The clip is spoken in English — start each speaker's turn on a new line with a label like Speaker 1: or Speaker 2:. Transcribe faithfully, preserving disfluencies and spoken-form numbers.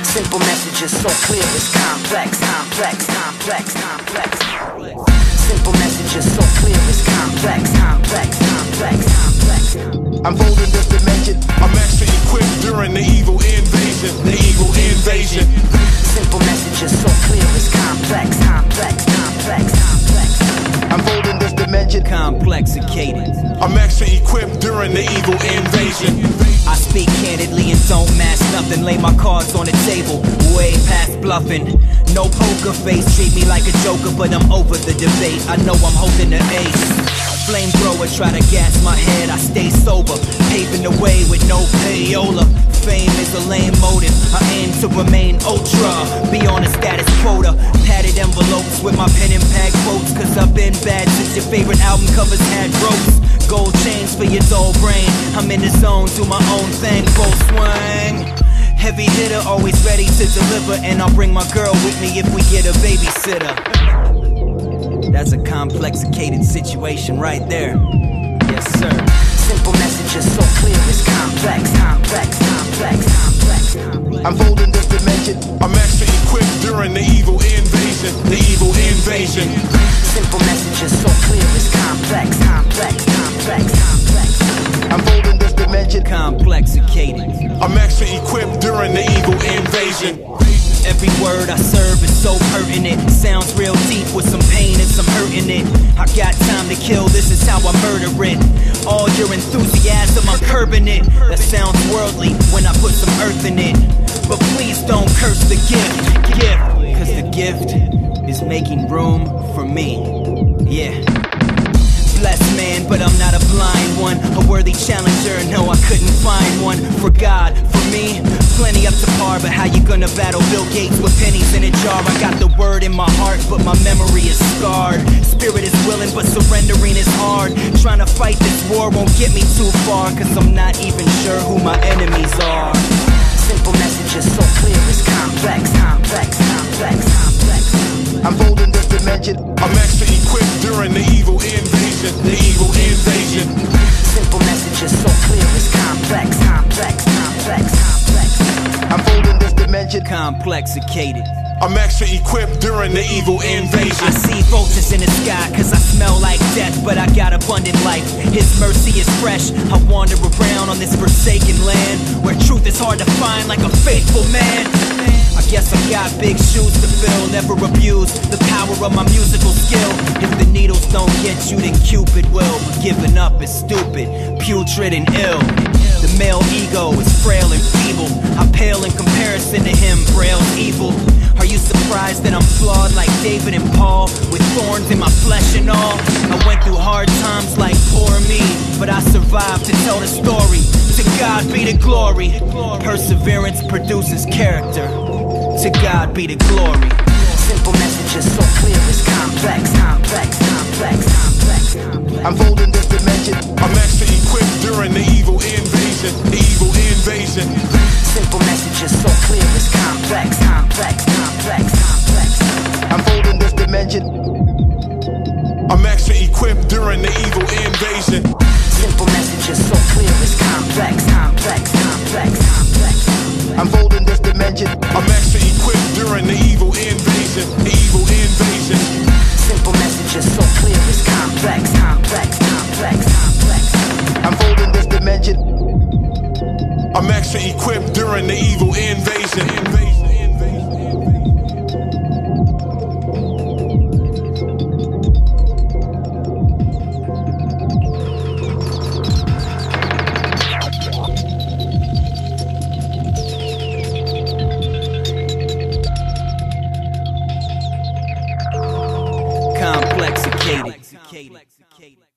Speaker 1: Simple messages so clear, it's complex, complex, complex, complex. Simple messages so clear, it's complex, complex, complex, complex.
Speaker 2: Unfolding this dimension,
Speaker 3: I'm extra equipped during the evil invasion, the evil invasion.
Speaker 1: Simple messages so clear, it's complex, complex, complex, complex.
Speaker 2: unfolding this dimension,
Speaker 4: complexicated.
Speaker 3: I'm extra equipped during the evil invasion.
Speaker 4: I speak candidly and don't mask nothing. Lay my cards on the table, way past bluffing. No poker face, treat me like a joker, but I'm over the debate. I know I'm holding the ace. Flamethrower, try to gas my head, I stay sober, paving the way with no payola. Fame is a lame motive, I aim to remain ultra, be on a status quota. Padded envelopes with my pen and pad quotes, cause I've been bad since your favorite album covers had ropes. Gold chains for your dull brain, I'm in the zone, do my own thing, full swing. Heavy hitter, always ready to deliver, and I'll bring my girl with me if we get a babysitter. That's a complexicated situation right there. Yes, sir.
Speaker 1: Simple messages so clear, it's complex, complex, complex, complex, complex.
Speaker 2: unfolding this dimension,
Speaker 3: I'm extra equipped during the evil invasion, the evil invasion.
Speaker 1: Simple messages so clear, it's complex, complex, complex, complex.
Speaker 2: unfolding this dimension,
Speaker 4: Complexicated.
Speaker 3: I'm extra equipped during the evil invasion.
Speaker 4: Every word I serve is so pertinent. Sounds real deep with some pain and some hurt in it. I got time to kill, this is how I murder it. All your enthusiasm, I'm curbing it. That sounds worldly when I put some earth in it. But please don't curse the gift, gift. Cause the gift is making room for me. Yeah. Blessed man, but I'm not a blind one. A worthy challenger, no, I couldn't find one. For God, for me, plenty up to par. But how you gonna battle Bill Gates with pennies in a jar? I got the word in my heart, but my memory is scarred. Spirit is willing, but surrendering is hard. Trying to fight this war won't get me too far, cause I'm not even sure who my enemies are.
Speaker 1: Simple messages so clear, it's complex, complex, complex, complex.
Speaker 2: unfolding this dimension,
Speaker 3: I'm extra equipped during the evil invasion, the evil invasion.
Speaker 1: Simple messages so clear, it's complex, complex, complex, complex.
Speaker 2: unfolding this dimension,
Speaker 4: Complexicated.
Speaker 3: I'm extra equipped during the evil
Speaker 4: I
Speaker 3: invasion.
Speaker 4: see vultures in the sky cause I smell like death, but I got abundant life. His mercy is fresh. I wander around on this forsaken land where truth is hard to find like a faithful man. I guess I got big shoes to fill, never abuse the power of my musical skill. If the needles don't get you, then Cupid will. But giving up is stupid, putrid and ill. The male ego is frail and feeble. I pale in comparison to him, Braille's evil. Are you surprised that I'm flawed like David and Paul, with thorns in my flesh and all? I went through hard times like poor me, but I survived to tell the story. To God be the glory. Perseverance produces character. To God be the glory.
Speaker 1: Simple messages so clear, it's complex, complex, complex, complex, complex.
Speaker 2: unfolding this dimension,
Speaker 3: I'm extra equipped during the evil invasion, the evil invasion.
Speaker 1: Simple messages so clear, it's complex, complex, complex, complex.
Speaker 2: unfolding this dimension,
Speaker 3: I'm extra equipped during the evil invasion.
Speaker 1: Simple messages so clear, it's complex, complex, complex, complex.
Speaker 2: unfolding this dimension,
Speaker 3: I'm extra equipped during the evil invasion, the evil invasion.
Speaker 1: Simple messages so clear, it's complex, complex, complex, complex.
Speaker 2: unfolding this dimension,
Speaker 3: I'm extra equipped during the evil invasion. invasion, invasion,
Speaker 4: Complexicated.